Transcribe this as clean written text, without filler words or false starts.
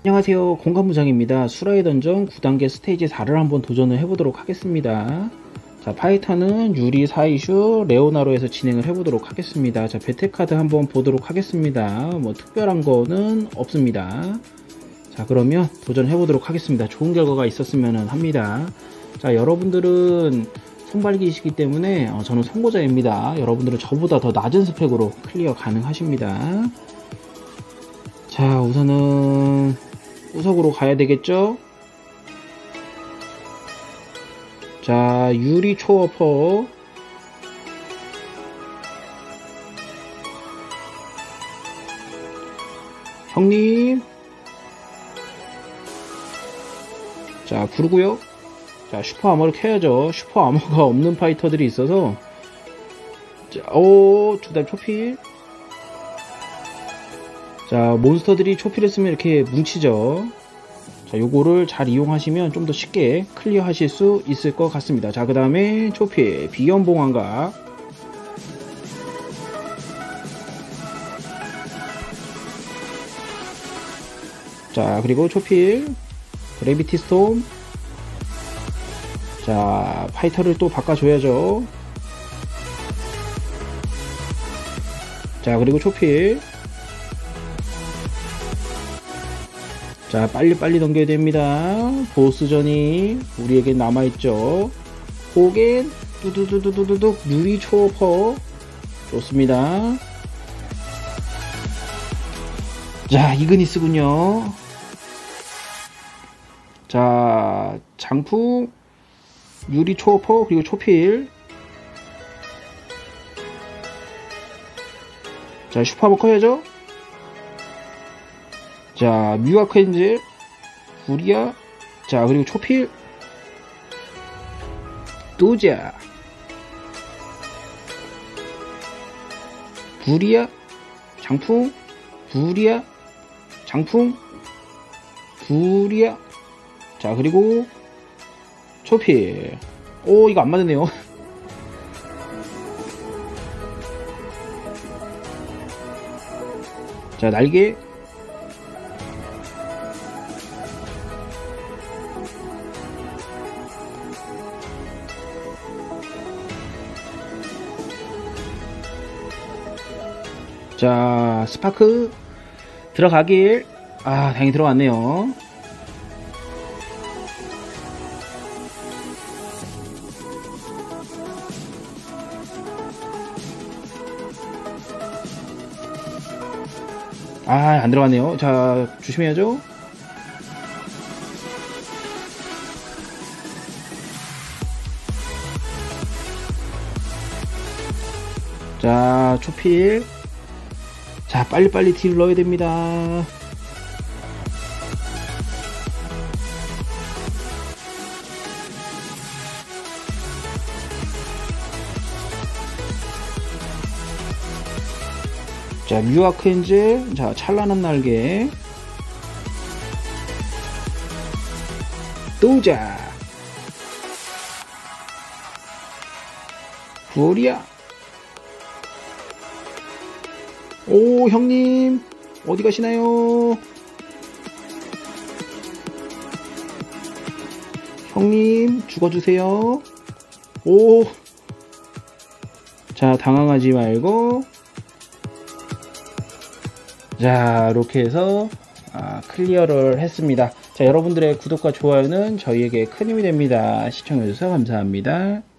안녕하세요, 공간부장입니다. 수라의 던전 9단계 스테이지 4를 한번 도전을 해보도록 하겠습니다. 자, 파이터는 유리, 사이슈, 레오나로에서 진행을 해보도록 하겠습니다. 자, 배틀카드 한번 보도록 하겠습니다. 뭐 특별한 거는 없습니다. 자, 그러면 도전해보도록 하겠습니다. 좋은 결과가 있었으면 합니다. 자, 여러분들은 손발기이시기 때문에 저는 선고자입니다. 여러분들은 저보다 더 낮은 스펙으로 클리어 가능하십니다. 자, 우선은 우석으로 가야 되겠죠? 자, 유리 초어퍼. 형님. 자, 부르고요. 자, 슈퍼 아머를 켜야죠. 슈퍼 아머가 없는 파이터들이 있어서. 자, 두달 초필. 자, 몬스터들이 초필을 쓰면 이렇게 뭉치죠. 자, 요거를 잘 이용하시면 좀 더 쉽게 클리어 하실 수 있을 것 같습니다. 자, 그 다음에 초필, 비연봉환각. 자, 그리고 초필, 그래비티 스톰. 자, 파이터를 또 바꿔줘야죠. 자, 그리고 초필. 자, 빨리빨리 넘겨야 됩니다. 보스전이 우리에게 남아있죠. 호겐, 뚜두두두두둑, 유리 초어퍼. 좋습니다. 자, 이그니스군요. 자, 장풍, 유리 초어퍼, 그리고 초필. 자, 슈퍼버 커야죠. 자, 뮤아크엔젤, 구리아. 자, 그리고 초필, 또자, 구리아, 장풍, 구리아, 장풍, 구리아. 자, 그리고 초필. 이거 안 맞았네요. 자, 날개. 자, 스파크 들어가길. 다행히 들어갔네요. 안 들어갔네요. 자, 조심해야죠. 자, 초필. 자, 빨리빨리 딜 넣어야 됩니다. 자, 뮤아크엔젤. 자, 찬란한 날개. 또자, 구리아. 형님 어디 가시나요? 형님 죽어주세요. 자, 당황하지 말고. 자, 이렇게 해서 클리어를 했습니다. 자, 여러분들의 구독과 좋아요는 저희에게 큰 힘이 됩니다. 시청해주셔서 감사합니다.